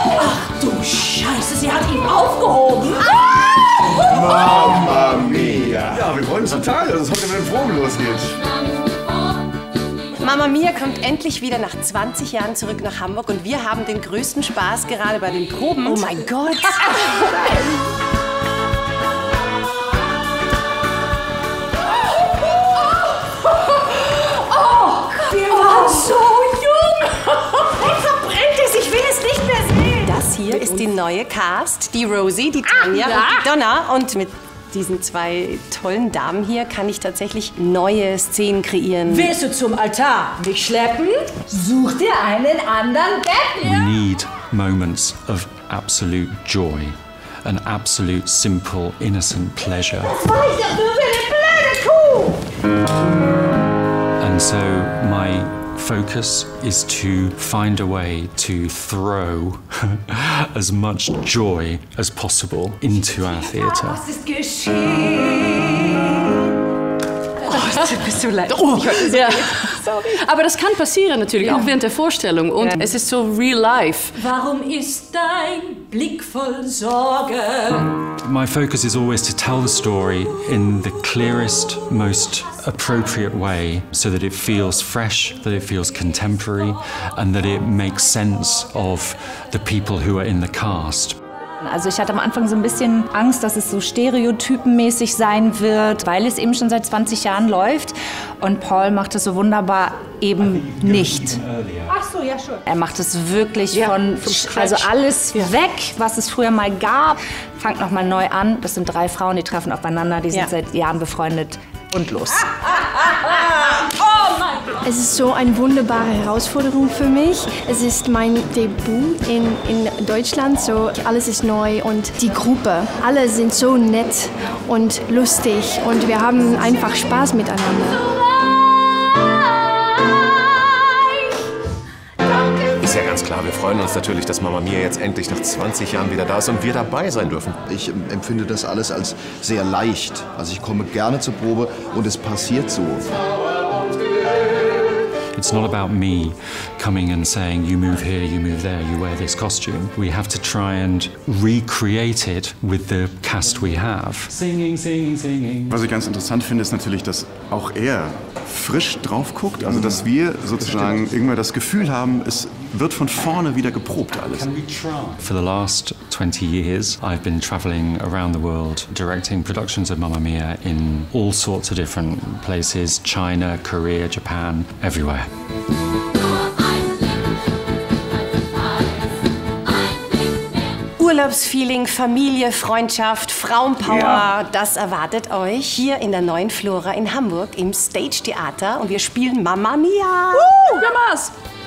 Ach du Scheiße, sie hat ihn aufgehoben. Mamma mia! Ja, wir freuen uns total, dass es heute mit den Proben losgeht. Mamma Mia kommt endlich wieder nach 20 Jahren zurück nach Hamburg und wir haben den größten Spaß gerade bei den Proben. Oh mein Gott! Wir waren so jung. Jetzt verbrennt es, ich will es nicht mehr sehen. Das hier ist die neue Cast, die Rosie, die Tanja und die Donna. Und mit diesen zwei tollen Damen hier kann ich tatsächlich neue Szenen kreieren. Willst du zum Altar mich schleppen? Such dir einen anderen Bettler. We need moments of absolute joy, an absolute simple, innocent pleasure. Das war ich doch nur für eine blöde Kuh. And so my focus is to find a way to throw as much joy as possible into our theatre. Was ist geschehen? Bist du leid? Oh, ja. Sorry. Aber das kann passieren natürlich, auch während der Vorstellung. Und es ist so real life. Warum ist dein Blick voll Sorge? My focus is always to tell the story in the clearest, most appropriate way so that it feels fresh, that it feels contemporary, and that it makes sense of the people who are in the cast. Also ich hatte am Anfang so ein bisschen Angst, dass es so stereotypenmäßig sein wird, weil es eben schon seit 20 Jahren läuft. Und Paul macht es so wunderbar eben nicht. Ach so, ja schon. Er macht es wirklich also alles weg, was es früher mal gab. Fangt nochmal neu an. Das sind 3 Frauen, die treffen aufeinander, die sind seit Jahren befreundet. Und los. Es ist so eine wunderbare Herausforderung für mich. Es ist mein Debüt in Deutschland, so alles ist neu und die Gruppe, alle sind so nett und lustig und wir haben einfach Spaß miteinander. Ist ja ganz klar, wir freuen uns natürlich, dass Mamma Mia jetzt endlich nach 20 Jahren wieder da ist und wir dabei sein dürfen. Ich empfinde das alles als sehr leicht. Also ich komme gerne zur Probe und es passiert so. It's not about me coming and saying, you move here, you move there, you wear this costume. We have to try and recreate it with the cast we have. Singing, singing, singing. Was ich ganz interessant finde, ist natürlich, dass auch er frisch drauf guckt. Also, dass wir sozusagen irgendwann das Gefühl haben, es wird von vorne wieder geprobt alles. For the last 20 years, I've been traveling around the world, directing productions of Mamma Mia in all sorts of different places, China, Korea, Japan, everywhere. Urlaubsfeeling, Familie, Freundschaft, Frauenpower, das erwartet euch hier in der neuen Flora in Hamburg im Stage Theater und wir spielen Mamma Mia. Jamas!